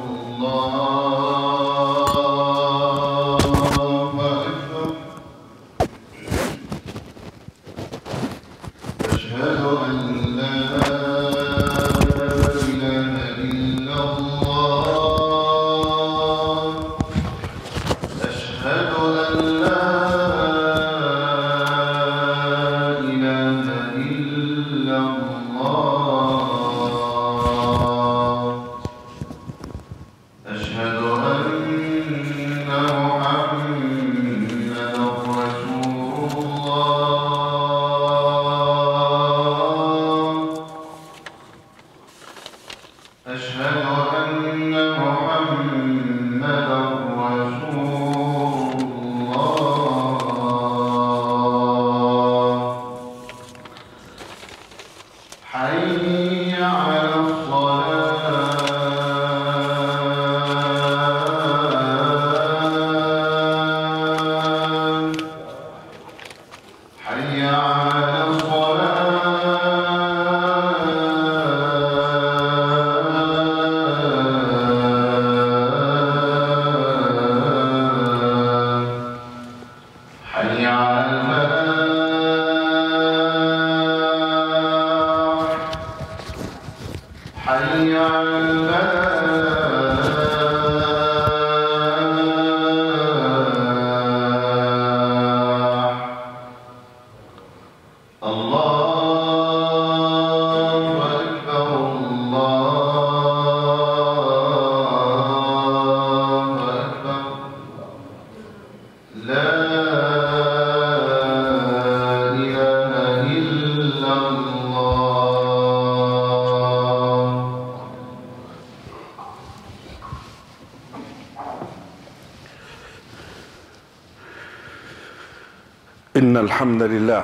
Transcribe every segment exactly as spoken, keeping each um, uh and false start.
إن الحمد لله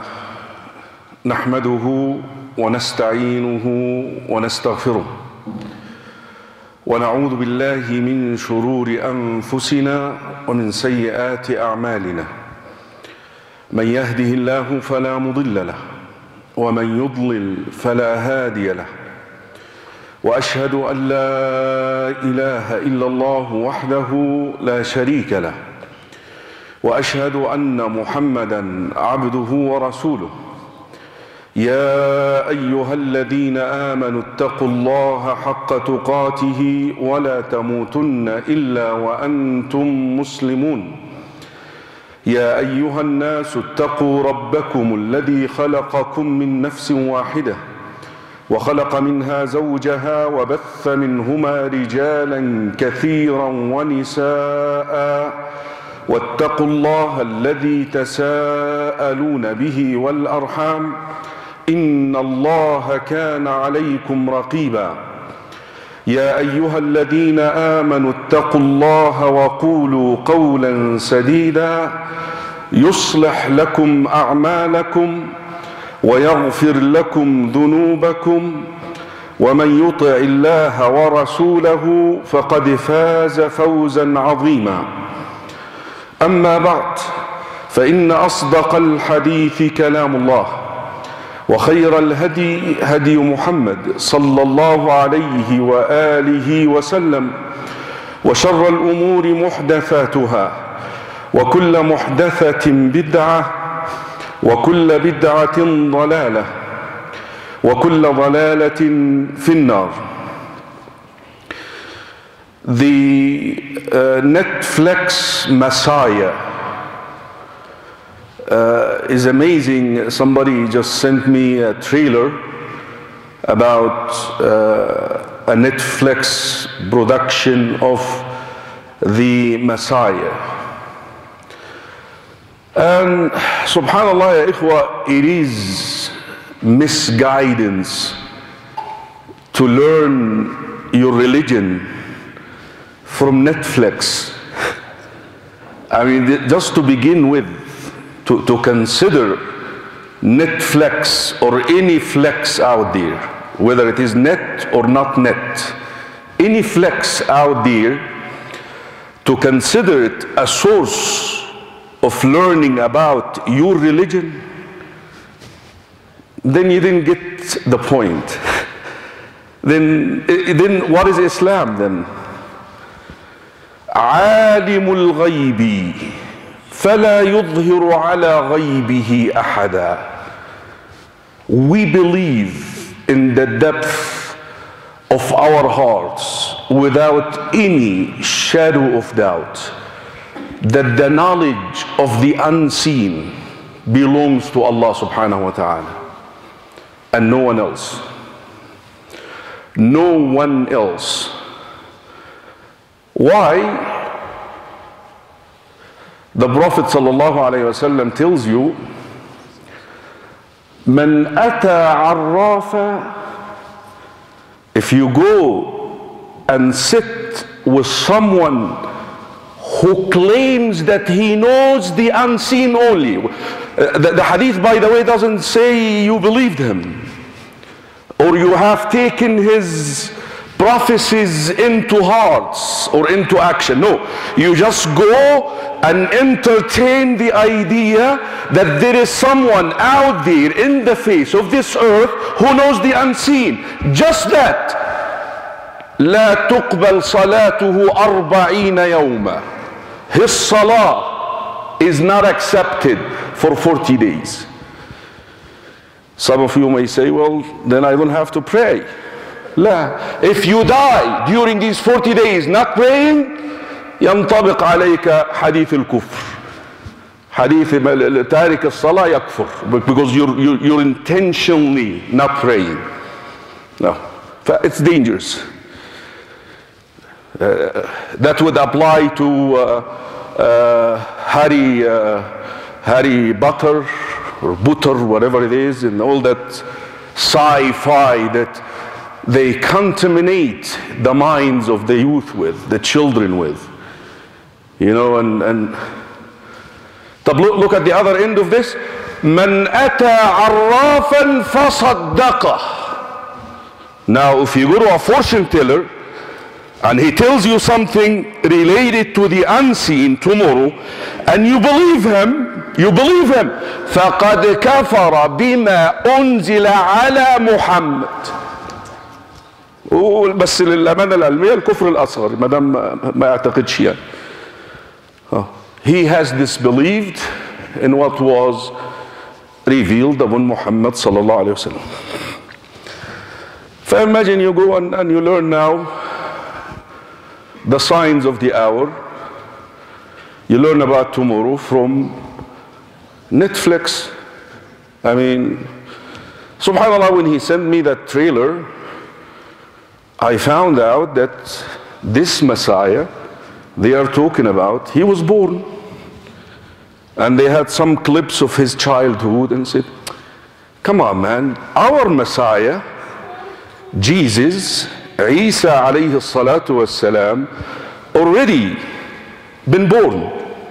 نحمده ونستعينه ونستغفره ونعوذ بالله من شرور أنفسنا ومن سيئات أعمالنا. من يهده الله فلا مضل له ومن يضلل فلا هادي له، وأشهد أن لا إله إلا الله وحده لا شريك له، وأشهد أن محمدًا عبده ورسوله. يا أيها الذين آمنوا اتقوا الله حق تقاته ولا تموتن إلا وأنتم مسلمون. يا أيها الناس اتقوا ربكم الذي خلقكم من نفس واحدة وخلق منها زوجها وبث منهما رجالا كثيرا ونساء، واتقوا الله الذي تساءلون به والأرحام إن الله كان عليكم رقيبا. يا أيها الذين آمنوا اتقوا الله وقولوا قولا سديدا يصلح لكم أعمالكم ويغفر لكم ذنوبكم، ومن يطع الله ورسوله فقد فاز فوزا عظيما. أما بعد، فإن أصدق الحديث كلام الله، وخير الهدي هدي محمد صلى الله عليه وآله وسلم، وشر الأمور محدثاتها، وكل محدثة بدعة، وكل بدعة ضلالة، وكل ضلالة في النار. The uh, Netflix Messiah uh, is amazing. Somebody just sent me a trailer about uh, a Netflix production of the Messiah. And subhanallah, ya ikhwa, it is misguidance to learn your religion from Netflix. I mean, just to begin with, to, to consider Netflix or any flex out there, whether it is net or not net, any flex out there, to consider it a source of learning about your religion, then you didn't get the point. then, then what is Islam then? عالم الغيب فلا يظهر على غيبه أحدا. We believe in the depth of our hearts without any shadow of doubt that the knowledge of the unseen belongs to Allah subhanahu wa ta'ala and no one else. No one else. Why? The Prophet sallallahu alayhi wa sallam tells you, Man ata arrafa, if you go and sit with someone who claims that he knows the unseen only. Uh, the, the hadith, by the way, doesn't say you believed him or you have taken his prophecies into hearts or into action. No, you just go and entertain the idea that there is someone out there in the face of this earth who knows the unseen. Just that. لا تقبل صلاته أربعين يوما. His salah is not accepted for forty days. Some of you may say, well, then I don't have to pray. لا. If you die during these forty days not praying, ينطبق عليك حديث الكفر. حديث تارك الصلاة يكفر, because you're, you're, you're intentionally not praying. No, it's dangerous. Uh, that would apply to uh, uh, Harry, uh, Harry Butter or Butter, whatever it is, and all that sci-fi that they contaminate the minds of the youth with, the children with. You know, and, and look, look at the other end of this. من أتى عرافا فصدقه. Now, if you go to a fortune teller and he tells you something related to the unseen tomorrow, and you believe him, you believe him, فقد كفر بما أنزل على محمد. بس للأمانة العلمية الكفر الأصغر ما دام ما يعتقدش يعني. He has disbelieved in what was revealed upon Muhammad sallallahu alayhi wa sallam. So imagine you go and, and you learn now the signs of the hour. You learn about tomorrow from Netflix. I mean, subhanallah, when he sent me that trailer, I found out that this Messiah they are talking about, he was born. And they had some clips of his childhood and said, come on man, our Messiah, Jesus, Isa alayhi salatu wassalam, already been born.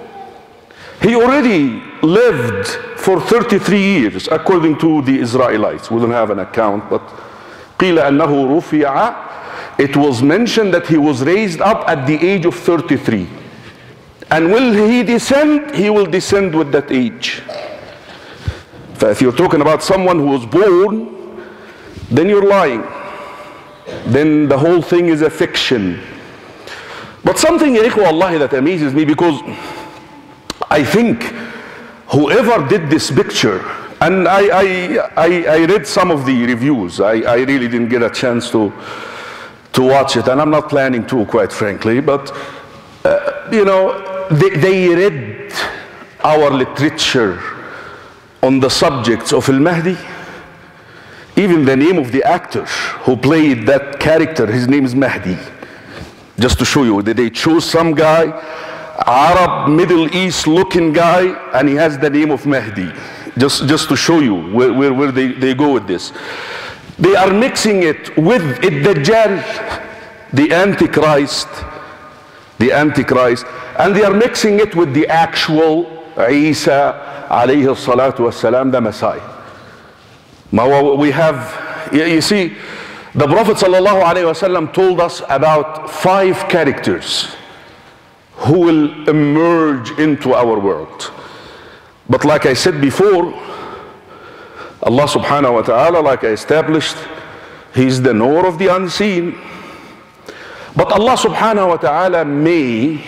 He already lived for thirty-three years, according to the Israelites. We don't have an account, but قِيلَ أَنَّهُ رُفِعَ. It was mentioned that he was raised up at the age of thirty-three. And will he descend? He will descend with that age. So if you're talking about someone who was born, then you're lying. Then the whole thing is a fiction. But something, ya ikhwa, wallahi, that amazes me, because I think whoever did this picture, and I, I, I, I read some of the reviews, I, I really didn't get a chance to to watch it, and I'm not planning to, quite frankly, but uh, you know, they, they read our literature on the subjects of Al-Mahdi. Even the name of the actor who played that character, his name is Mahdi. Just to show you, they chose some guy, Arab, Middle East looking guy, and he has the name of Mahdi. Just, just to show you where, where, where they, they go with this. They are mixing it with Ad-Dajjal, the Antichrist, the Antichrist, and they are mixing it with the actual Isa alayhi salatu wassalam, the Messiah. We have, you see, the Prophet sallallahu alayhi wasallam told us about five characters who will emerge into our world. But like I said before, Allah subhanahu wa ta'ala, like I established, He's the knower of the unseen. But Allah subhanahu wa ta'ala may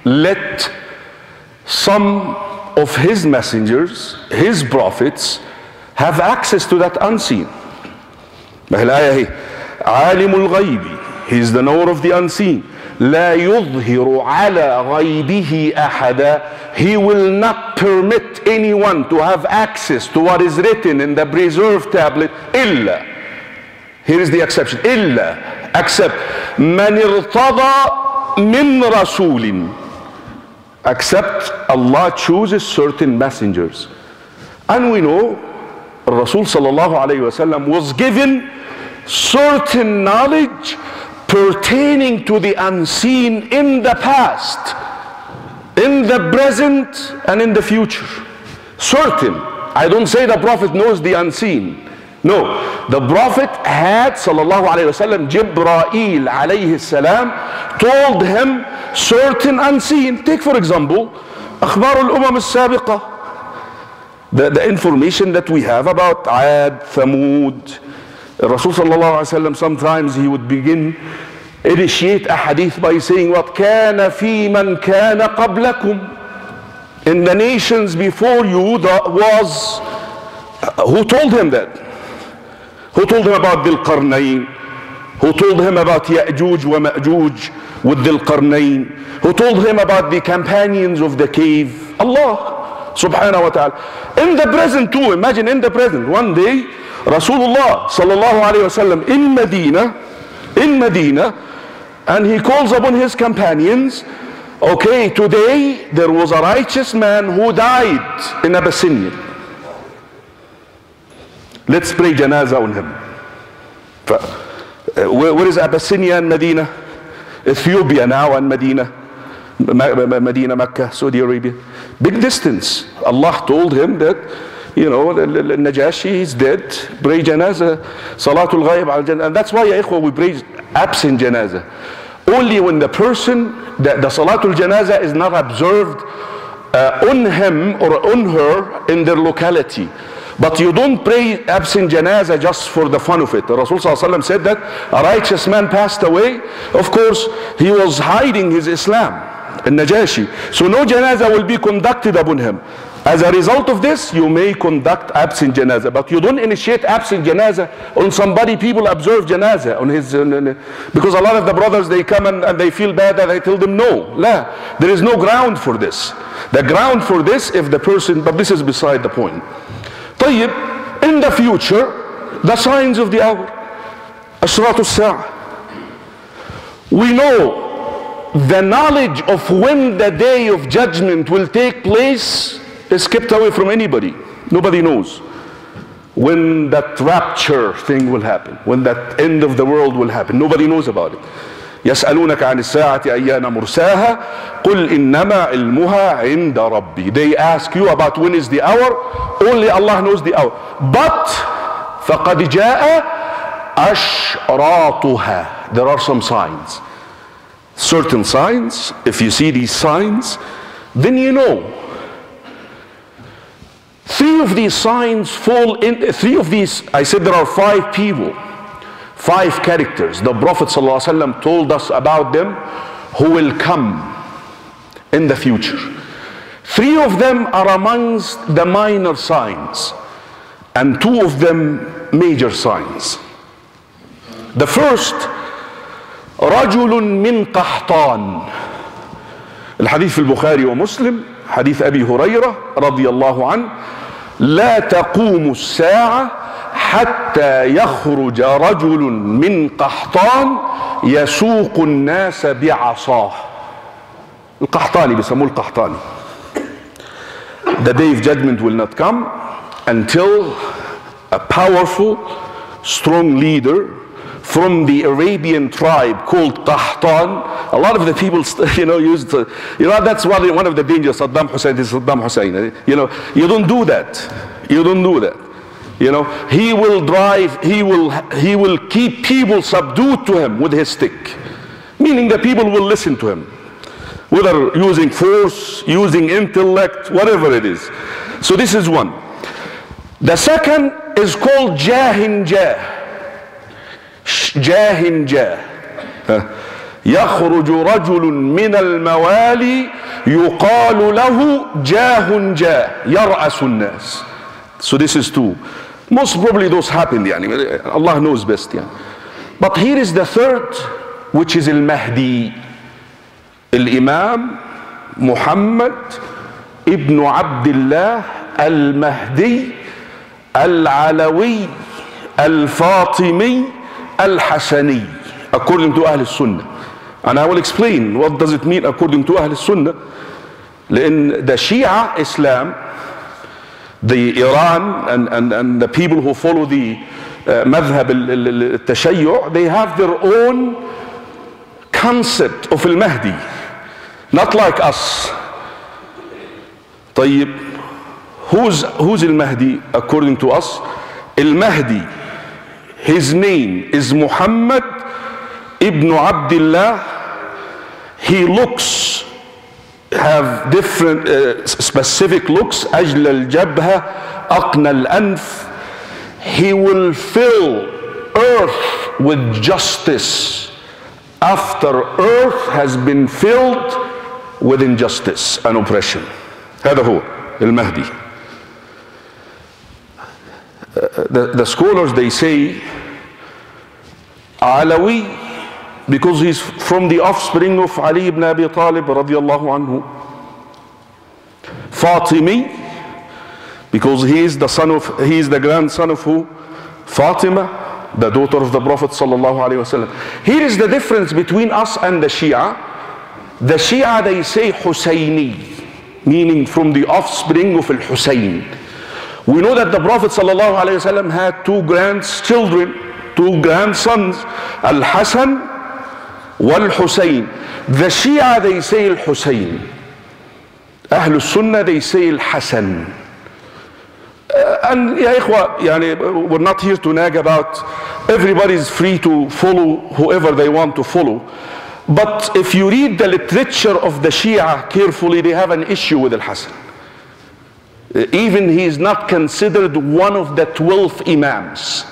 let some of his messengers, his prophets, have access to that unseen. ما هي الآية هي عالم الغيب, he is the knower of the unseen. لا يظهر على غيبه أحدا, he will not permit anyone to have access to what is written in the preserved tablet إلا, here is the exception, إلا, except من ارتضى من رسول, except Allah chooses certain messengers. And we know Rasul sallallahu alayhi wasallam was given certain knowledge pertaining to the unseen in the past, in the present, and in the future. Certain. I don't say the Prophet knows the unseen. No. The Prophet had, sallallahu alayhi wasallam, Jibreel alayhi salam, told him certain unseen. Take for example, أخبار الأمم السابقة. The, the information that we have about Ad, Thamud. Rasul sallallahu alayhi wasallam, sometimes he would begin, initiate a hadith by saying, what كان في من كان قبلكم. In the nations before you, there was, who told him that? Who told him about Dhul Qarnayn? Who told him about Ya'juj wa Ma'juj with Dhul Qarnayn? Who told him about the companions of the cave? Allah subhanahu wa ta'ala. In the present too, imagine in the present, one day Rasulullah sallallahu alayhi wasallam in Medina, in Medina, and he calls upon his companions, okay, today there was a righteous man who died in Abyssinia. Let's pray janazah on him. Where, where is Abyssinia and Medina? Ethiopia now and Medina. Medina, Mecca, Saudi Arabia. Big distance. Allah told him that, you know, Najashi is dead. Pray janazah, salatul ghaib al janazah. And that's why, ya ikhwa, we pray absent janazah. Only when the person, the, the salatul janazah is not observed uh, on him or on her in their locality. But you don't pray absent janazah just for the fun of it. The Rasul sallallahu alaihi wasallam said that a righteous man passed away. Of course, he was hiding his Islam in Najashi. So no janazah will be conducted upon him. As a result of this, you may conduct absent janazah, but you don't initiate absent janazah on somebody. People observe janazah on his, uh, because a lot of the brothers, they come and, and they feel bad and I tell them no, la, there is no ground for this. The ground for this, if the person, but this is beside the point. طيب, in the future, the signs of the hour, أشراط الساعة. We know the knowledge of when the day of judgment will take place is kept away from anybody. Nobody knows when that rapture thing will happen, when that end of the world will happen. Nobody knows about it. يسألونك عن الساعة أيان مرساها قل إنما علمها عند ربي. They ask you about when is the hour. Only Allah knows the hour. But فقد جاء أشراطها. There are some signs. Certain signs. If you see these signs, then you know. Three of these signs fall in, three of these, I said there are five people, five characters. The Prophet ﷺ told us about them who will come in the future. Three of them are amongst the minor signs, and two of them major signs. The first, رجل من قحطان. الحديث في البخاري ومسلم حديث أبي هريرة رضي الله عنه لا تقوم الساعة حتى يخرج رجل من قحطان يسوق الناس بعصاه. القحطاني بيسموه القحطاني. The day of judgment will not come until a powerful, strong leader from the Arabian tribe called Qahtan. A lot of the people, you know, used to, you know, that's one, one of the dangers. Saddam Hussein is Saddam Hussein. You know, you don't do that. You don't do that. You know, he will drive, he will, he will keep people subdued to him with his stick. Meaning the people will listen to him. Whether using force, using intellect, whatever it is. So this is one. The second is called Jahin Jah. Jahin Jah. يخرج رجل من الموالي يقال له جاه جاه يرأس الناس. So this is two. Most probably those happened, يعني. Allah knows best, يعني. But here is the third, which is al-Mahdi. Al-Imam Muhammad ibn Abdullah al-Mahdi al-Alawi al-Fatimi al-Hasani, according to Ahl Sunnah. And I will explain what does it mean according to Ahl Sunnah. لأن the Shia Islam, the Iran and, and, and the people who follow the uh, madhab al-Tashayyu', they have their own concept of al-Mahdi, not like us. طيب, who's, who's al-Mahdi according to us? Al-Mahdi, his name is Muhammad ibn Abdullah. He looks, have different uh, specific looks. أجل الجبهة أقنى الأنف. He will fill earth with justice after earth has been filled with injustice and oppression. هذا هو المهدي. Uh, the, the scholars, they say Alawi because he's from the offspring of Ali ibn Abi Talib radiallahu anhu. Fatimi because he is the son of, he is the grandson of who? Fatima, the daughter of the Prophet sallallahu alaihi wasallam. Here is the difference between us and the Shia. The Shia, they say Husayni, meaning from the offspring of Al-Husayn. We know that the Prophet sallallahu alaihi wasallam had two grandchildren, two grandsons, Al-Hasan wal-Husayn. The Shia, they say Al-Husayn. Ahl Sunnah, they say Al-Hasan. Uh, and ya ikhwa, yani, we're not here to nag about, everybody is free to follow whoever they want to follow. But if you read the literature of the Shia carefully, they have an issue with Al-Hasan. Uh, even he is not considered one of the twelve Imams.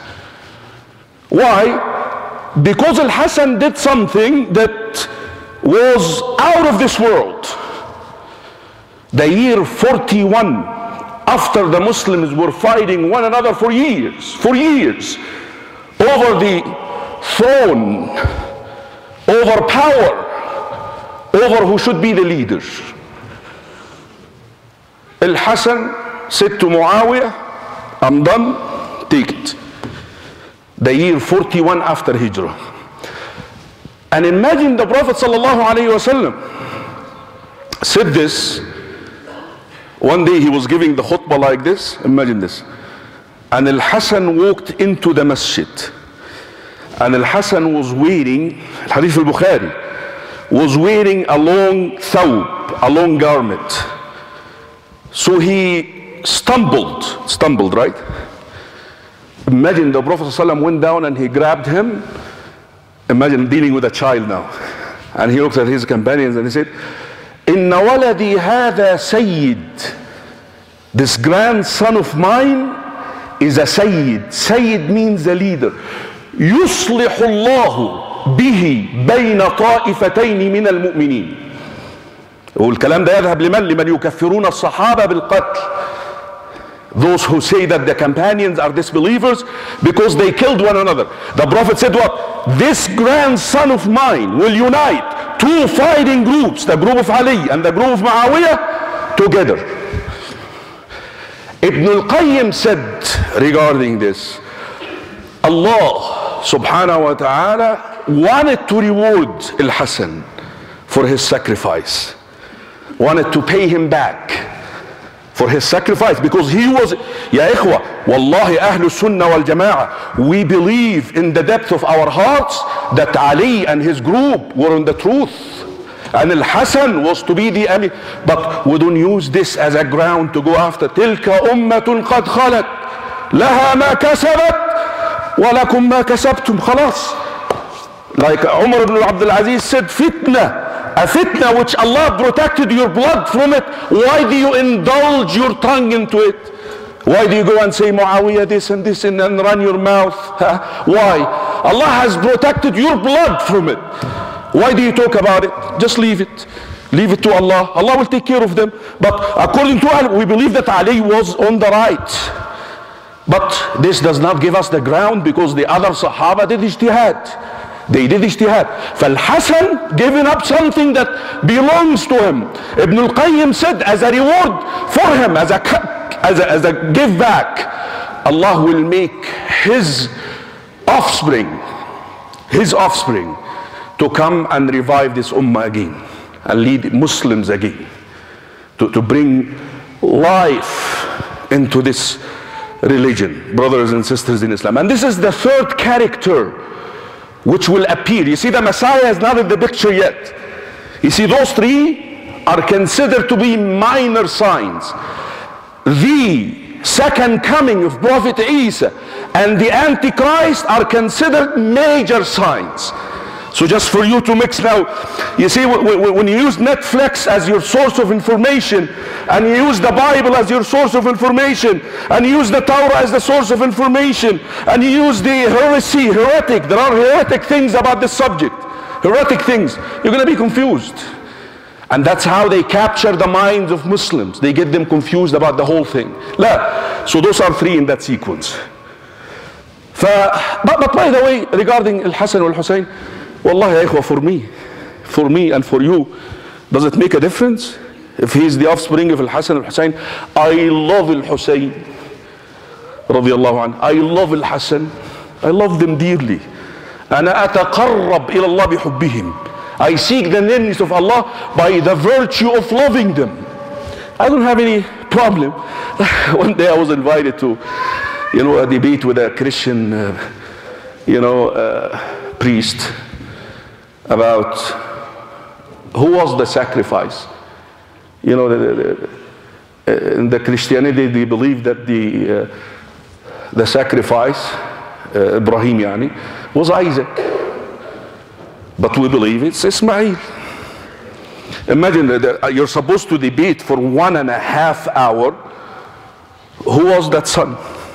Why? Because Al-Hasan did something that was out of this world. The year forty-one, after the Muslims were fighting one another for years, for years, over the throne, over power, over who should be the leader. Al-Hasan said to Muawiyah, I'm done, take it. The year forty-one after Hijrah. And imagine the Prophet sallallahu alaihi wasallam said this. One day he was giving the khutbah like this, imagine this. And Al-Hasan walked into the masjid. And Al-Hasan was wearing, Hadith al-Bukhari, was wearing a long thawb, a long garment. So he stumbled, stumbled, right? Imagine the Prophet ﷺ went down and he grabbed him. Imagine dealing with a child now. And he looked at his companions and he said, Inna waladi hadha sayyid. This grandson of mine is a sayyid. Sayyid means a leader. يصلح الله به بين طائفتين من المؤمنين. والكلام ده يذهب لمن؟ لمن يكفرون الصحابة بالقتل. Those who say that the companions are disbelievers because they killed one another. The Prophet said what? This grandson of mine will unite two fighting groups, the group of Ali and the group of Muawiyah, together. Ibn al-Qayyim said regarding this, Allah subhanahu wa ta'ala wanted to reward Al-Hasan for his sacrifice, wanted to pay him back for his sacrifice, because he was, ya ikhwa, wallahi Ahl Sunnah wal Jama'ah, we believe in the depth of our hearts that Ali and his group were on the truth, and Al-Hasan was to be the enemy. But we don't use this as a ground to go after. Tilka ummatun qad khalat laha ma kasabat wa lakum ma kasabtum. Khalas. Like Umar ibn Abdul Aziz said, fitna. A fitna which Allah protected your blood from it. Why do you indulge your tongue into it? Why do you go and say Muawiyah this and this and, and run your mouth? Huh? Why? Allah has protected your blood from it. Why do you talk about it? Just leave it. Leave it to Allah. Allah will take care of them. But according to Allah, we believe that Ali was on the right. But this does not give us the ground because the other Sahaba did ijtihad. They did ijtihad. فالحسن giving up something that belongs to him. Ibn al-Qayyim said as a reward for him, as a, as a, as a give back, Allah will make his offspring, his offspring to come and revive this ummah again and lead Muslims again, to, to bring life into this religion, brothers and sisters in Islam. And this is the third character which will appear. You see, the Messiah is not in the picture yet. You see, those three are considered to be minor signs. The second coming of Prophet Isa and the Antichrist are considered major signs. So just for you to mix now, you see, when you use Netflix as your source of information, and you use the Bible as your source of information, and you use the Torah as the source of information, and you use the heresy, heretic, there are heretic things about this subject, heretic things, you're going to be confused. And that's how they capture the minds of Muslims. They get them confused about the whole thing. La. So those are three in that sequence. But, but by the way, regarding Al-Hasan wal-Husayn, Wallah ya ikhwa, for me, for me and for you, does it make a difference? If he is the offspring of Al-Hasan al-Husayn, I love Al-Husayn, radiyallahu anhu. I love Al-Hasan. I love them dearly. أنا أتقرب إلى الله بحبهم. I seek the nearness of Allah by the virtue of loving them. I don't have any problem. One day I was invited to, you know, a debate with a Christian, uh, you know, uh, priest, about who was the sacrifice. You know, the, the, the, in the Christianity they believe that the uh, the sacrifice, uh, Ibrahim yani, was Isaac, but we believe it's Ismail. Imagine that you're supposed to debate for one and a half hour who was that son.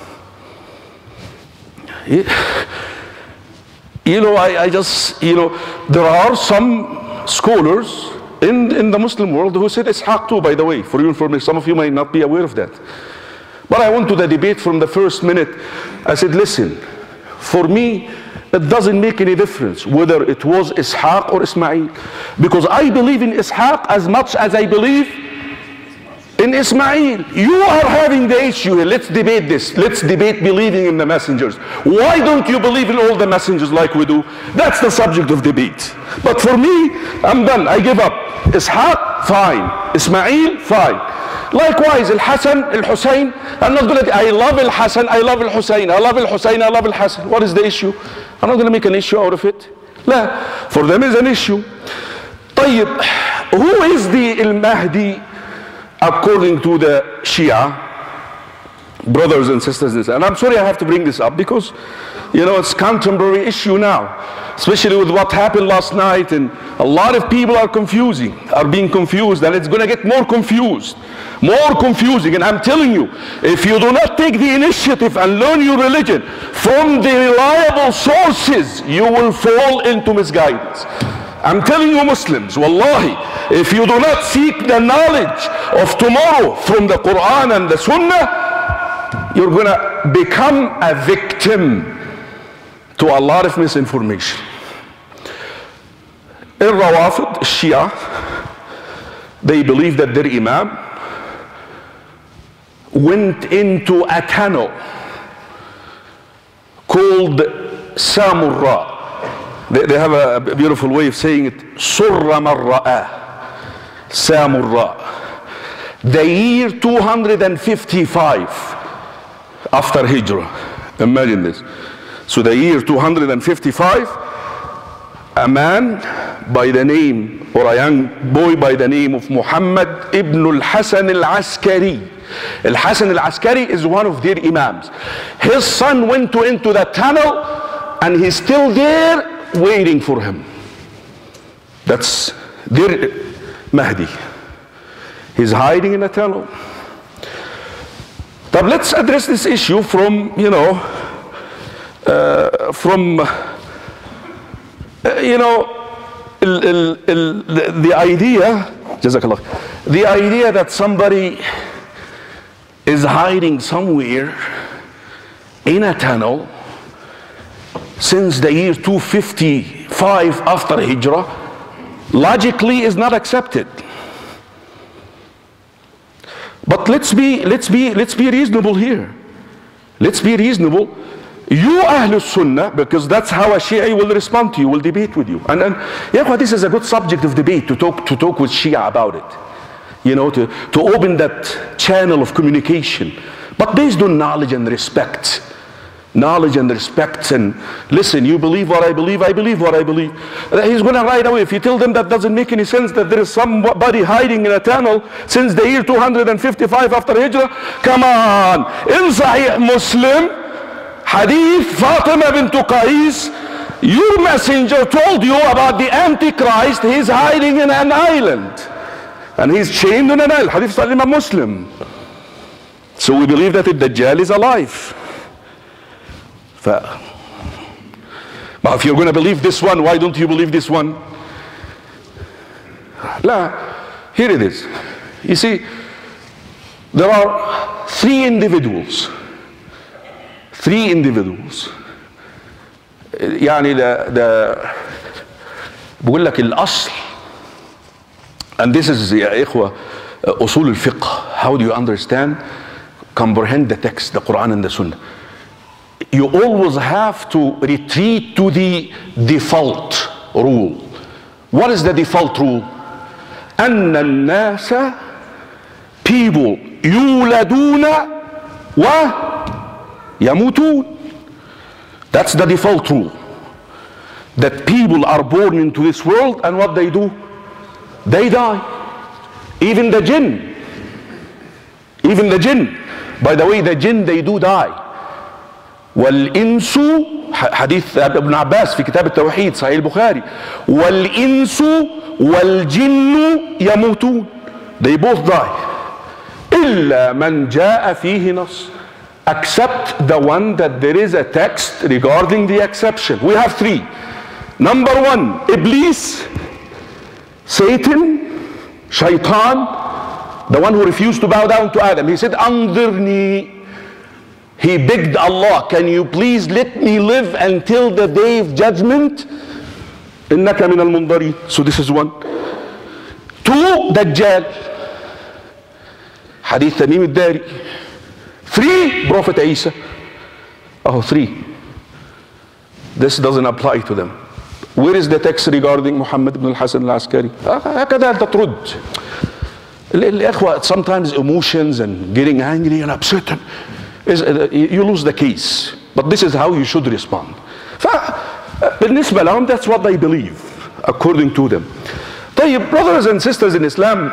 Yeah. You know, I, I just, you know, there are some scholars in, in the Muslim world who said Ishaq too, by the way, for your information. Some of you may not be aware of that. But I went to the debate from the first minute. I said, listen, for me, it doesn't make any difference whether it was Ishaq or Ismail. Because I believe in Ishaq as much as I believe in Ismail. You are having the issue here. Let's debate this. Let's debate believing in the messengers. Why don't you believe in all the messengers like we do? That's the subject of debate. But for me, I'm done. I give up. Ishaq, fine. Ismail, fine. Likewise, Al-Hasan, Al-Husayn. I'm not going to, I love Al-Hasan, I love Al-Husayn, I love Al-Husayn, I love Al-Hasan. What is the issue? I'm not going to make an issue out of it. La. For them is an issue. طيب, who is the Al-Mahdi according to the Shia, brothers and sisters? And I'm sorry I have to bring this up because, you know, it's contemporary issue now, especially with what happened last night, and a lot of people are confusing, are being confused, and it's going to get more confused, more confusing. And I'm telling you, if you do not take the initiative and learn your religion from the reliable sources, you will fall into misguidance. I'm telling you, Muslims, wallahi, if you do not seek the knowledge of tomorrow from the Quran and the Sunnah, you're going to become a victim to a lot of misinformation. Al-Rawafid, Shia, they believe that their Imam went into a tunnel called Samurra. They, they have a, a beautiful way of saying it. Surra marra'a, Samurra. The year two hundred fifty-five after Hijrah. Imagine this. So the year two hundred fifty-five, a man by the name, or a young boy by the name of Muhammad ibn al-Hasan al-Askari. Al-Hasan al-Askari is one of their imams. His son went to, into the tunnel, and he's still there waiting for him. That's their Mahdi. He's hiding in a tunnel. But let's address this issue from, you know, uh, from, uh, you know, ال, ال, ال, the idea, Jazakallah, the idea that somebody is hiding somewhere in a tunnel since the year two fifty-five after Hijrah, logically is not accepted. But let's be, let's be, let's be reasonable here. Let's be reasonable. You Ahlul Sunnah, because that's how a Shia will respond to you, will debate with you. And then, yeah, this is a good subject of debate, to talk, to talk with Shia about it. You know, to, to open that channel of communication. But based on knowledge and respect. Knowledge and respect, and listen, you believe what I believe, I believe what I believe. He's going to right away. If you tell them that doesn't make any sense, that there is somebody hiding in a tunnel since the year two fifty-five after Hijrah, come on. In Sahih Muslim, Hadith Fatima bint Qais, your messenger told you about the Antichrist. He's hiding in an island. And he's chained in an island. Hadith Sahih Imam Muslim. So we believe that the Dajjal is alive. But if you're going to believe this one, why don't you believe this one? La, here it is. You see, there are three individuals. Three individuals. يعني the, the بقول لك الأصل, and this is يا إخوة أصول الفقه. How do you understand, comprehend the text, the Quran and the Sunnah? You always have to retreat to the default rule. What is the default rule? أن الناس, people, يولدون ويموتون. That's the default rule. That people are born into this world, and what they do? They die. Even the jinn. Even the jinn. By the way, the jinn, they do die. والإنس, حديث ابن عباس في كتاب التوحيد صحيح البخاري, والإنس والجن يموتون. They both die. إلا من جاء فيه نص. Except the one that there is a text regarding the exception. We have three. Number one, Iblis, Satan, Shaitan, the one who refused to bow down to Adam. He said, Anzirni. He begged Allah, can you please let me live until the day of judgment? Innaka min al-mundari. So this is one. Two, Dajjal. Hadith Tamim al-Dari. Three, Prophet Isa. Oh, three. This doesn't apply to them. Where is the text regarding Muhammad ibn al-Hasan al-Askari? هكذا أنت ترد. الإخوة, sometimes emotions and getting angry and upset, is, uh, you lose the case. But this is how you should respond. بالنسبة لهم, that's what they believe, according to them. طيب, brothers and sisters in Islam,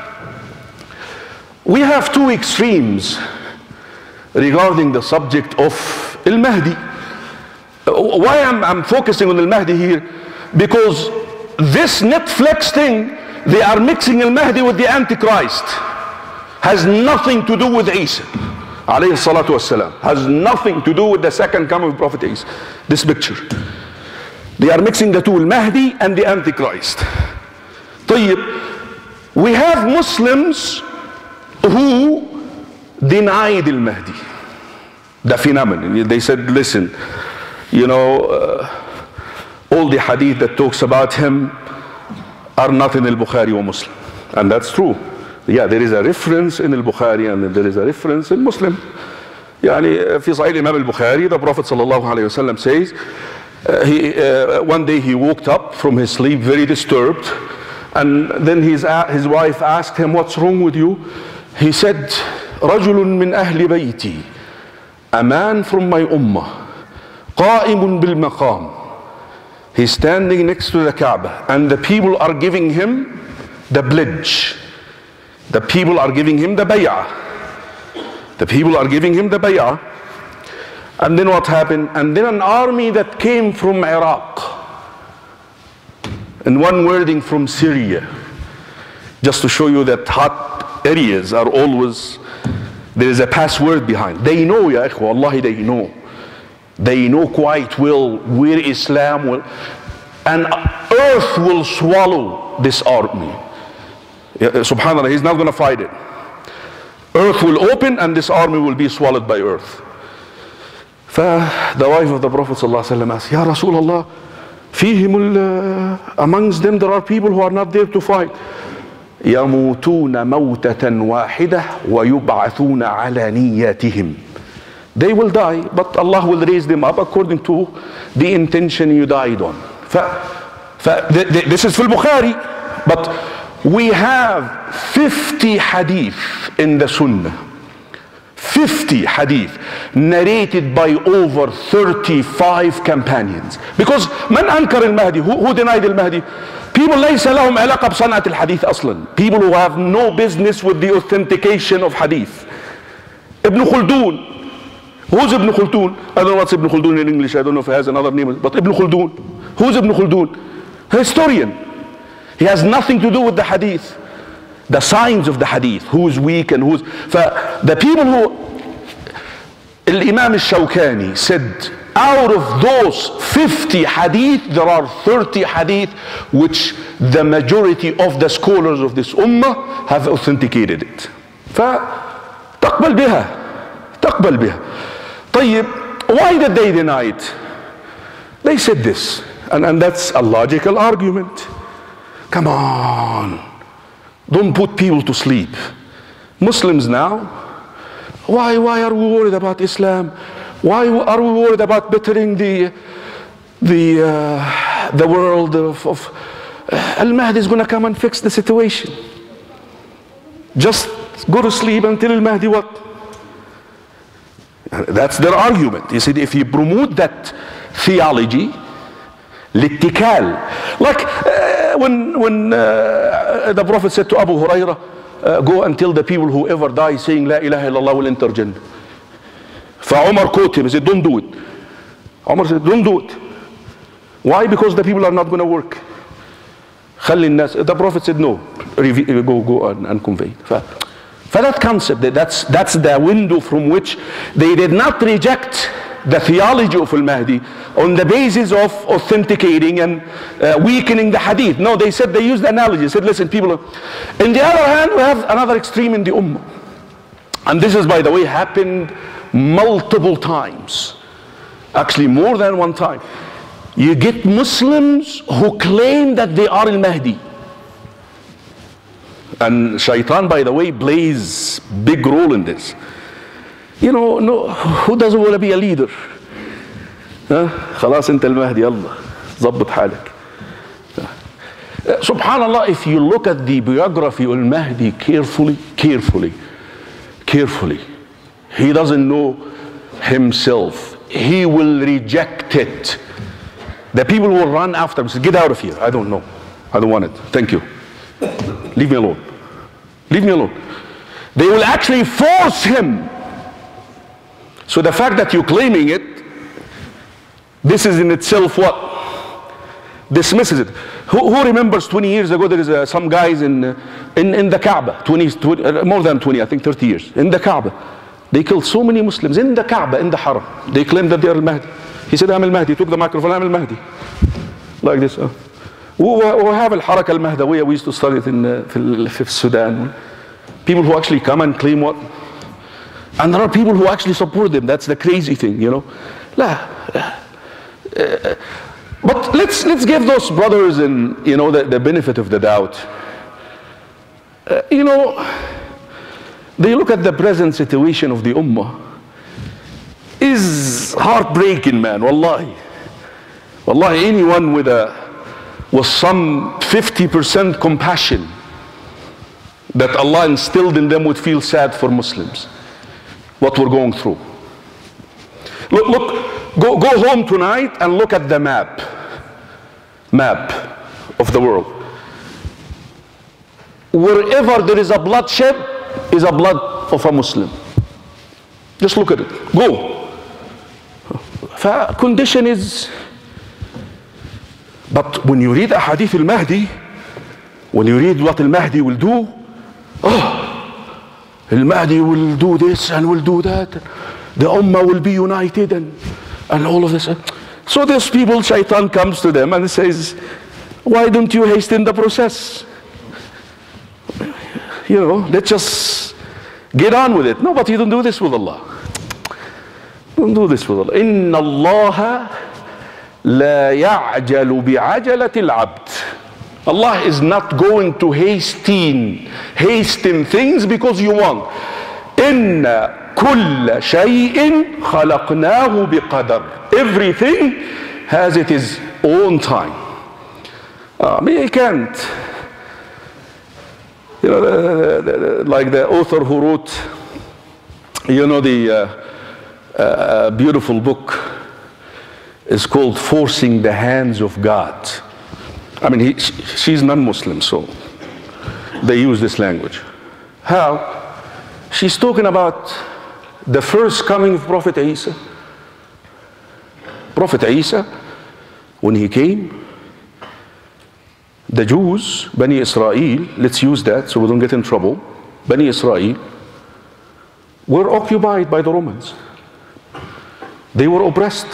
we have two extremes regarding the subject of Al-Mahdi. Why I'm, I'm focusing on Al-Mahdi here? Because this Netflix thing, they are mixing Al-Mahdi with the Antichrist. Has nothing to do with Isa. Alayhi salatu wassalam. Has nothing to do with the second coming of Prophet Isa. This picture. They are mixing the two, Al-Mahdi and the Antichrist. طيب, we have Muslims who denied Al-Mahdi. The phenomenon. They said, listen, you know, uh, all the hadith that talks about him are not in Al-Bukhari or Muslim. And that's true. Yeah, there is a reference in Al-Bukhari and there is a reference in Muslim. يعني في صحيح Imam Al-Bukhari, the Prophet sallallahu alayhi wa sallam says, uh, he, uh, one day he woke up from his sleep very disturbed, and then his, uh, his wife asked him, what's wrong with you? He said, رجل من أهل بيتي, a man from my ummah, قائم بالمقام. He's standing next to the Kaaba, and the people are giving him the pledge. The people are giving him the bay'ah. The people are giving him the bay'ah. And then what happened? And then an army that came from Iraq, and one wording from Syria, just to show you that hot areas are always, there is a password behind. They know, ya ikhwa, wallahi, they know. They know quite well where Islam will. And earth will swallow this army. Subhanallah, he's not going to fight it. Earth will open and this army will be swallowed by earth. The wife of the Prophet ﷺ asked, Ya Rasulullah, فيهم amongst them there are people who are not there to fight. يموتون موتة واحدة ويبعثون على نياتهم. They will die, but Allah will raise them up according to the intention you died on. ف, ف, this is في البخاري, but we have fifty hadith in the Sunnah. fifty hadith narrated by over thirty-five companions. Because من أنكر المهدي, who, who denied المهدي? People ليس لهم علاقة بصنعة الحديث أصلا. People who have no business with the authentication of hadith. Ibn Khaldun. Who's Ibn Khaldun? I don't know what's Ibn Khaldun in English. I don't know if he has another name. But Ibn Khaldun. Who's Ibn Khaldun? A historian. He has nothing to do with the hadith. The signs of the hadith. Who's weak and who's... The people who... Imam al-Shawkani said, out of those fifty hadith, there are thirty hadith which the majority of the scholars of this ummah have authenticated it. فَتَقْبَلْ بِهَا تَقْبَلْ بِهَا. طيب, why did they deny it? They said this, and, and that's a logical argument. Come on, don't put people to sleep. Muslims now, why, why are we worried about Islam? Why are we worried about bettering the the uh, the world of, of uh, Al-Mahdi is going to come and fix the situation. Just go to sleep until Al-Mahdi what? That's their argument. You see, if you promote that theology, l'ittikal, like uh, when when uh, the Prophet said to Abu Hurairah, uh, go and tell the people whoever dies saying La ilaha illallah will enter Jannah. فعمر quoted him, he said, don't do it. Umar said, don't do it. Why? Because the people are not going to work. خلي الناس. The Prophet said, no, go, go and, and convey. For that concept, that's, that's the window from which they did not reject the theology of Al-Mahdi on the basis of authenticating and uh, weakening the hadith. No, they said, they used the analogy. They said, listen, people, on the other hand, we have another extreme in the ummah. And this is, by the way, happened multiple times. Actually, more than one time. You get Muslims who claim that they are Al-Mahdi. And Shaitan, by the way, plays big role in this. You know, no, who doesn't want to be a leader? Huh? خلاص انت المهدي, يلا ظبط حالك. Subhanallah, if you look at the biography of Al-Mahdi carefully, carefully, carefully, he doesn't know himself. He will reject it. The people will run after him. Say, get out of here. I don't know. I don't want it. Thank you. Leave me alone. Leave me alone. They will actually force him. So the fact that you're claiming it, this is in itself what? Dismisses it. Who, who remembers twenty years ago there is uh, some guys in, uh, in, in the Kaaba, twenty, twenty, uh, more than twenty, I think thirty years, in the Kaaba. They killed so many Muslims in the Kaaba, in the Haram. They claimed that they are Al-Mahdi. He said, I'm Al-Mahdi. He took the microphone, I'm Al-Mahdi. Like this. Uh. We have Al-Haraka Al-Mahdawiyya. We used to study it in uh, Sudan. People who actually come and claim what? And there are people who actually support them. That's the crazy thing, you know. La. Uh, but let's let's give those brothers and you know the, the benefit of the doubt. Uh, you know, they look at the present situation of the ummah. Is heartbreaking, man. Wallahi, wallahi. Anyone with a with some fifty percent compassion that Allah instilled in them would feel sad for Muslims. What we're going through. Look, look, go, go home tonight and look at the map, map of the world. Wherever there is a bloodshed, is a blood of a Muslim. Just look at it. Go. The condition is. But when you read Ahadith al-Mahdi, when you read what al-Mahdi will do, oh, Al-Mahdi will do this and will do that. The Ummah will be united and, and all of this. So these people, Shaitan comes to them and says, Why don't you hasten the process? You know, let's just get on with it. No, but you don't do this with Allah. Don't do this with Allah. إِنَّ اللَّهَ لَا يَعْجَلُ بِعَجَلَةِ الْعَبْدِ. Allah is not going to hasten, hasten things because you want. إِنَّ كُلَّ شَيْءٍ خَلَقْنَاهُ بِقَدَرٍ. Everything has its own time. I mean, you can't. You know, the, the, the, like the author who wrote, you know, the uh, uh, beautiful book is called Forcing the Hands of God. I mean, he, she's non-Muslim, so they use this language. How? She's talking about the first coming of Prophet Isa. Prophet Isa, when he came, the Jews, Bani Israel, let's use that so we don't get in trouble, Bani Israel, were occupied by the Romans. They were oppressed.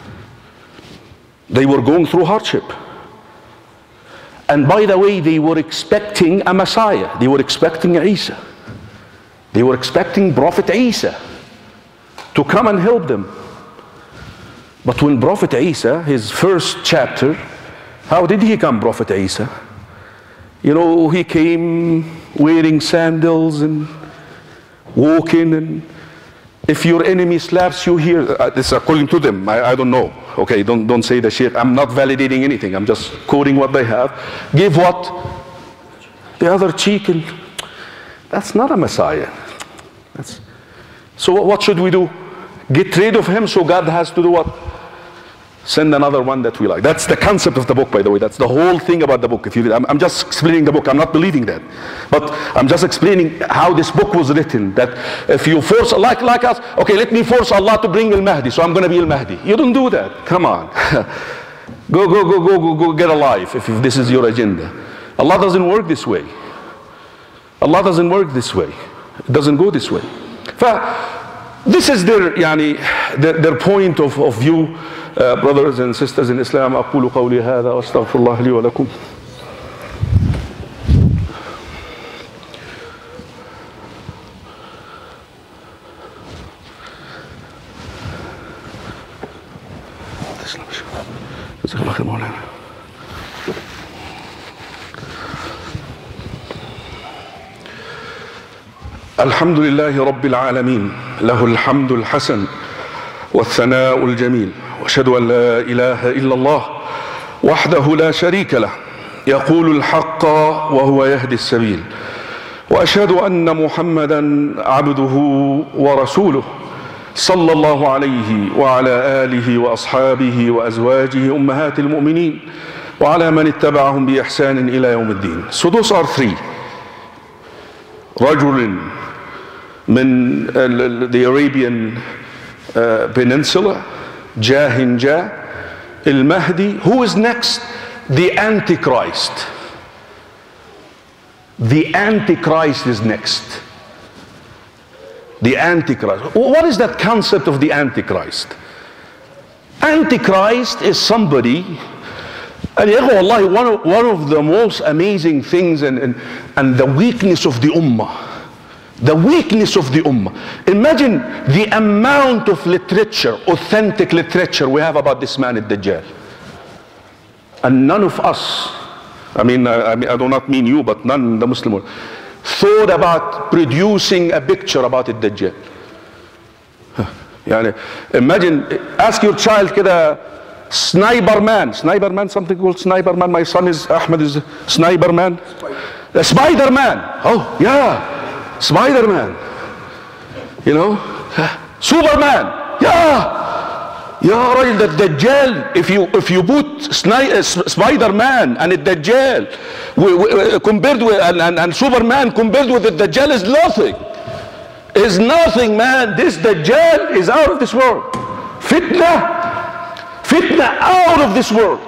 They were going through hardship. And by the way, they were expecting a Messiah. They were expecting Isa. They were expecting Prophet Isa to come and help them. But when Prophet Isa, his first chapter, how did he come, Prophet Isa? You know, he came wearing sandals and walking, and if your enemy slaps you here, uh, this is according to them, I, I don't know. Okay, don't, don't say the shit. I'm not validating anything. I'm just quoting what they have. Give what? The other cheek. And that's not a Messiah. That's, so what should we do? Get rid of him so God has to do what? Send another one that we like. That's the concept of the book, by the way. That's the whole thing about the book. If you, I'm, I'm just explaining the book. I'm not believing that. But I'm just explaining how this book was written. That if you force, like, like us, okay, let me force Allah to bring Al-Mahdi, so I'm going to be Al-Mahdi. You don't do that. Come on. go, go, go, go, go, go, get a life if, if this is your agenda. Allah doesn't work this way. Allah doesn't work this way. It doesn't go this way. This is their, yani, their, their point of, of view. Uh, brothers and sisters in Islam, أقول قولي هذا وأستغفر الله لي ولكم. الحمد لله رب العالمين له الحمد الحسن والثناء الجميل وأشهد أن لا إله إلا الله وحده لا شريك له يقول الحق وهو يهدي السبيل وأشهد أن محمدا عبده ورسوله صلى الله عليه وعلى آله وأصحابه وأزواجه أمهات المؤمنين وعلى من اتبعهم بإحسان إلى يوم الدين. So those are three. رجل من the Arabian uh, Peninsula, Jahin Jah, Al-Mahdi. Who is next? The Antichrist. The Antichrist is next. The Antichrist. What is that concept of the Antichrist? Antichrist is somebody, and wallahi, one of, one of the most amazing things and, and, and the weakness of the Ummah. The weakness of the Ummah. Imagine the amount of literature, authentic literature we have about this man, Ad-Dajjal. And none of us, I mean, I, I, mean, I do not mean you, but none in the Muslim world, thought about producing a picture about Ad-Dajjal. Yani, imagine, ask your child, kida, Sniper Man. Sniper Man, something called Sniper Man. My son is, Ahmed is Sniper Man. Spider, Spider Man. Oh, yeah. Spider-Man, you know, Superman, yeah, yeah, right. The Dajjal. If you if you put uh, Spider-Man and the Dajjal we, we, compared with and, and, and Superman compared with the Dajjal is nothing. Is nothing, man. This Dajjal is out of this world. Fitna, fitna out of this world.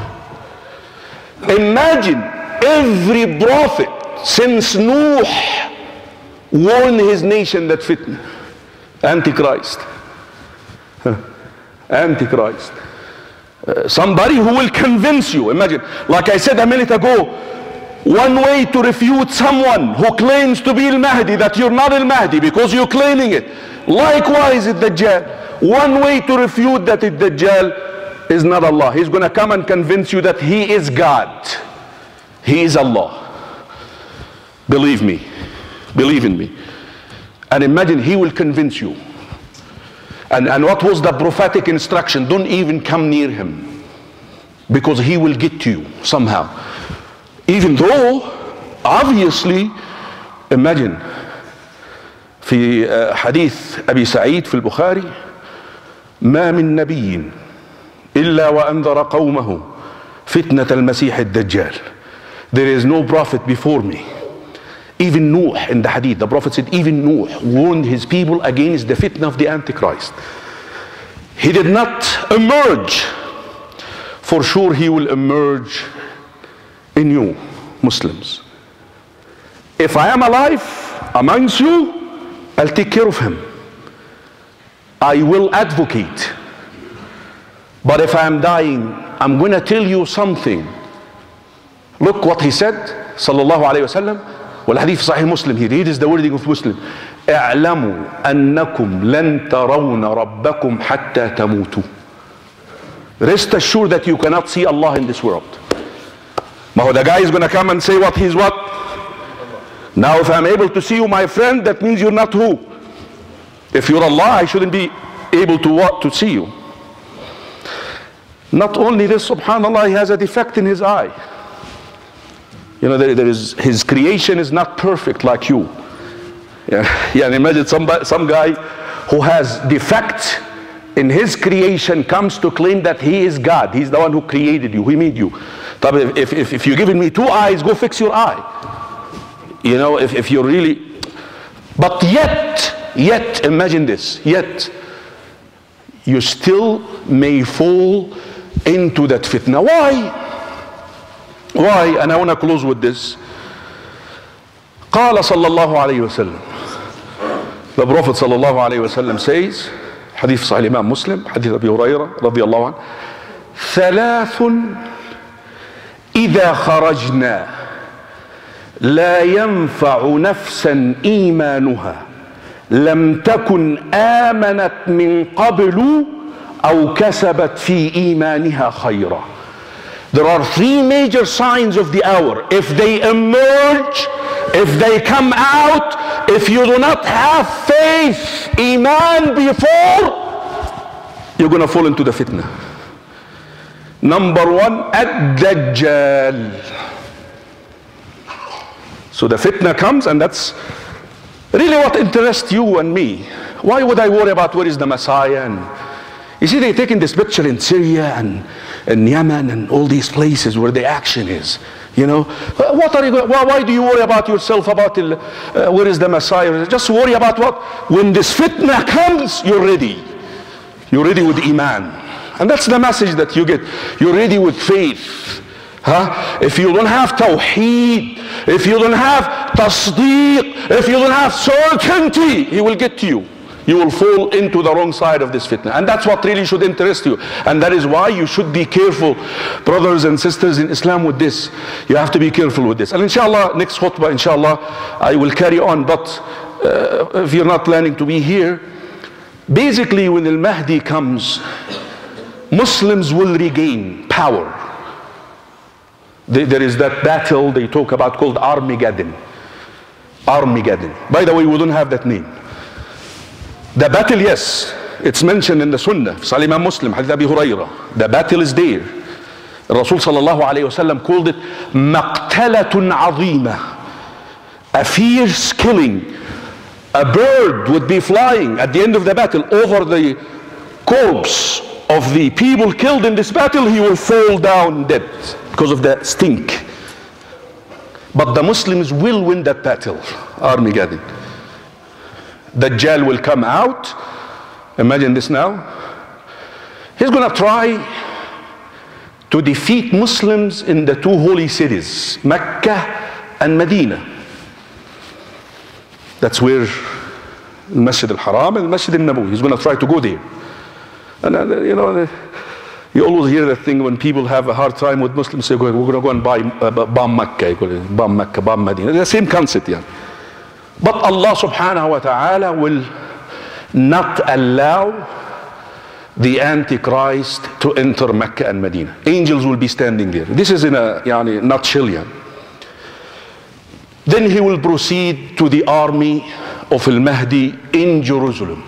Imagine every prophet since Nuh warned his nation that fitna. Antichrist. Antichrist. Uh, somebody who will convince you. Imagine, like I said a minute ago, one way to refute someone who claims to be al-Mahdi, that you're not al-Mahdi because you're claiming it. Likewise, it's Dajjal. One way to refute that it Dajjal is not Allah. He's going to come and convince you that he is God. He is Allah. Believe me. Believe in me. And imagine he will convince you. And, and what was the prophetic instruction? Don't even come near him, because he will get to you somehow. Even though, obviously, imagine, في حديث أبي سعيد في البخاري ما من نبي إلا وأنذر قومه فتنة المسيح الدجال. There is no prophet before me. Even Nuh, in the hadith, the prophet said, even Nuh warned his people against the fitna of the Antichrist. He did not emerge. For sure he will emerge in you, Muslims. If I am alive amongst you, I'll take care of him. I will advocate. But if I am dying, I'm going to tell you something. Look what he said, sallallahu alayhi wa sallam. والحديث صحيح مسلم here. Here is the wording of Muslim. اعلموا أنكم لن ترون ربكم حتى تموتوا. Rest assured that you cannot see Allah in this world. Now the guy is going to come and say what he's what? Now if I'm able to see you, my friend, that means you're not who? If you're Allah, I shouldn't be able to what? To see you. Not only this, subhanallah, he has a defect in his eye. You know, there, there is, his creation is not perfect like you. Yeah, yeah, and imagine somebody, some guy who has defect in his creation comes to claim that he is God. He's the one who created you, he made you. But if, if, if you're giving me two eyes, go fix your eye. You know, if, if you're really... But yet, yet, imagine this, yet, you still may fall into that fitna. Why? Why? And I want to close with this. قال صلى الله عليه وسلم. The Prophet صلى الله عليه وسلم says, حديث صحيح الإمام مسلم, حديث أبي هريرة رضي الله عنه, ثلاث إذا خرجنا لا ينفع نفسا إيمانها لم تكن آمنت من قبل أو كسبت في إيمانها خيرا. There are three major signs of the hour. If they emerge, if they come out, if you do not have faith, iman before, you're going to fall into the fitna. Number one, ad-Dajjal. So the fitna comes, and that's really what interests you and me. Why would I worry about where is the Messiah? And you see, they're taking this picture in Syria and in Yemen and all these places where the action is. You know, what are you? Why, why do you worry about yourself about the, uh, where is the Messiah? Just worry about what? When this fitna comes, you're ready. You're ready with iman, and that's the message that you get. You're ready with faith. Huh? If you don't have tawheed, if you don't have tasdeeq, if you don't have certainty, he will get to you. You will fall into the wrong side of this fitna. And that's what really should interest you. And that is why you should be careful, brothers and sisters in Islam, with this. You have to be careful with this. And inshallah, next khutbah, inshallah, I will carry on. But uh, if you're not planning to be here, basically when Al-Mahdi comes, Muslims will regain power. They, there is that battle they talk about called Armageddon. Armageddon. By the way, we don't have that name. The battle, yes, it's mentioned in the Sunnah, Sahih Imam Muslim, Hadith Abi Hurairah. The battle is there. Rasul sallallahu alayhi wa sallam called it maqtalatun azima, a fierce killing. A bird would be flying at the end of the battle over the corpse of the people killed in this battle. He will fall down dead because of the stink. But the Muslims will win that battle, Armageddon. Dajjal will come out. Imagine this now. He's going to try to defeat Muslims in the two holy cities, Mecca and Medina. That's where Masjid al-Haram and Masjid al-Nabawi. He's going to try to go there. And uh, you know, You always hear that thing when people have a hard time with Muslims, say, we're going to go and buy, uh, bomb Mecca, bomb Mecca, bomb Medina. The same concept, yeah. But Allah subhanahu wa ta'ala will not allow the Antichrist to enter Mecca and Medina. Angels will be standing there. This is in a yani, nutshell. Yeah. Then he will proceed to the army of Al-Mahdi in Jerusalem.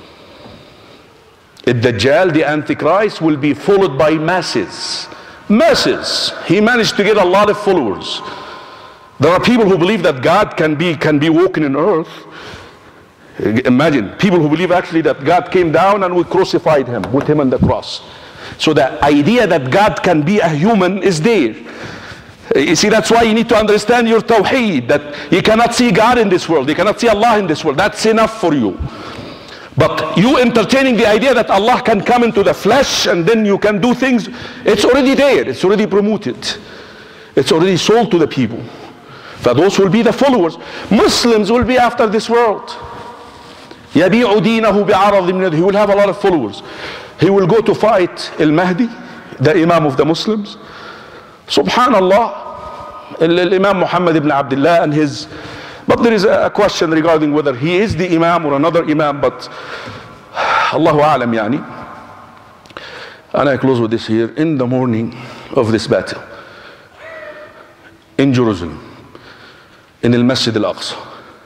Ad-Dajjal, the Antichrist, will be followed by masses. Masses. He managed to get a lot of followers. There are people who believe that God can be, can be walking in earth. Imagine, people who believe actually that God came down and we crucified him, put him on the cross. So the idea that God can be a human is there. You see, that's why you need to understand your tawheed, that you cannot see God in this world, you cannot see Allah in this world. That's enough for you. But you entertaining the idea that Allah can come into the flesh and then you can do things, it's already there, it's already promoted. It's already sold to the people. For those will be the followers. Muslims will be after this world. يَبِيعُ دِينَهُ بِعَرَضٍ مِنَ الدُّنْيَا. He will have a lot of followers. He will go to fight Al-Mahdi, the Imam of the Muslims. Subhanallah, Imam Muhammad ibn Abdullah and his, but there is a question regarding whether he is the Imam or another Imam, but Allahu A'lam yani. And I close with this here. In the morning of this battle, in Jerusalem, in Al-Masjid Al-Aqsa,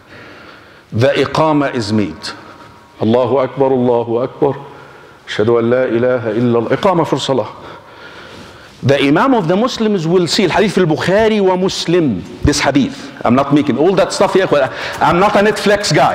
the Iqama is made. Allahu Akbar, Allahu Akbar, Ashhadu an la ilaha illa Allah. Iqama for Salah. The Imam of the Muslims will see Hadith al-Bukhari wa Muslim. This hadith. I'm not making all that stuff here. I'm not a Netflix guy.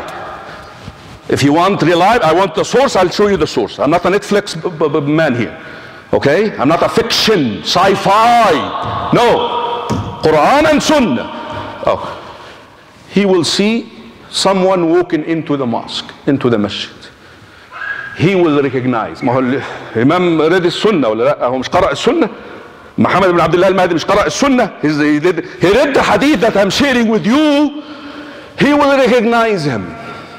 If you want reliable, I want the source, I'll show you the source. I'm not a Netflix man here. Okay? I'm not a fiction, sci-fi. No. Quran and Sunnah. Oh. He will see someone walking into the mosque, into the masjid. He will recognize. ما هو الإمام read السنة ولا لا؟ هو مش قرأ السنة؟ محمد بن عبد الله المهدي مش قرأ السنة؟ He did, he read the hadith that I'm sharing with you. He will recognize him.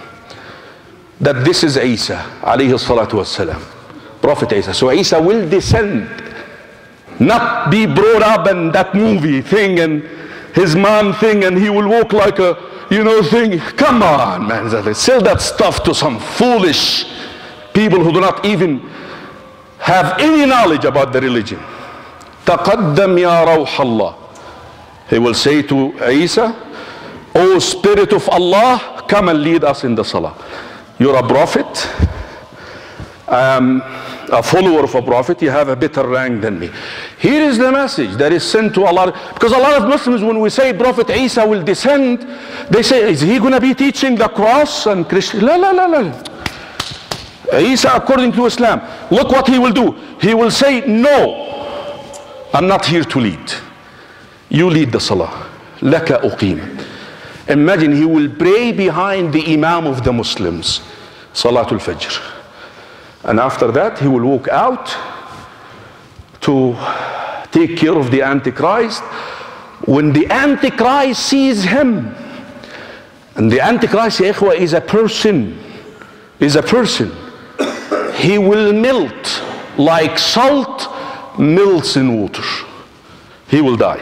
That this is Isa, alayhi salatu wassalam. Prophet Isa. So Isa will descend, not be brought up in that movie thing and his mom thing, and he will walk like a, you know, thing. Come on, man. Sell that stuff to some foolish people who do not even have any knowledge about the religion. تقدم يا روح الله. He will say to Isa, O Spirit of Allah, come and lead us in the Salah. You're a prophet, um, a follower of a prophet, you have a better rank than me. Here is the message that is sent to a lot of, because a lot of Muslims, when we say Prophet Isa will descend, they say, is he going to be teaching the cross and Christian? La la la la. Isa, according to Islam, look what he will do. He will say, no, I'm not here to lead. You lead the Salah. Laka uqim. Imagine he will pray behind the Imam of the Muslims, Salatul Fajr. And after that, he will walk out to take care of the Antichrist. When the Antichrist sees him, and the Antichrist, ya ikhwa, is a person, is a person. He will melt like salt melts in water. He will die.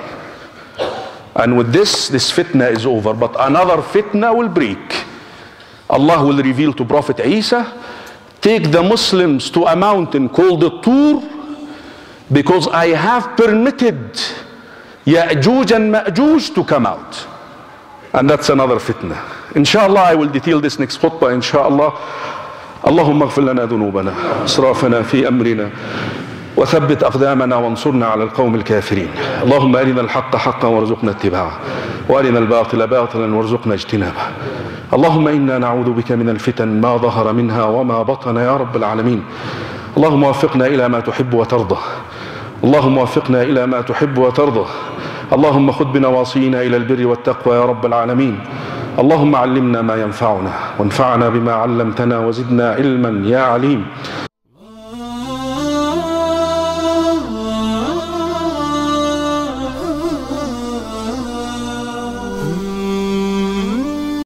And with this, this fitna is over. But another fitna will break. Allah will reveal to Prophet Isa, take the Muslims to a mountain called the Tur, because I have permitted Ya'juj and Ma'juj to come out. And that's another fitna. Inshallah, I will detail this next khutbah, inshallah. اللهم اغفر لنا ذنوبنا اسرافنا في امرنا وثبت اقدامنا وانصرنا على القوم الكافرين. اللهم ارنا الحق حقا وارزقنا اتباعه وارنا الباطل باطلا وارزقنا اجتنابه. اللهم انا نعوذ بك من الفتن ما ظهر منها وما بطن يا رب العالمين. اللهم وفقنا الى ما تحب وترضى. اللهم وفقنا الى ما تحب وترضى. اللهم خذ بنواصينا الى البر والتقوى يا رب العالمين. اللهم علمنا ما ينفعنا وانفعنا بما علمتنا وزدنا علما يا عليم.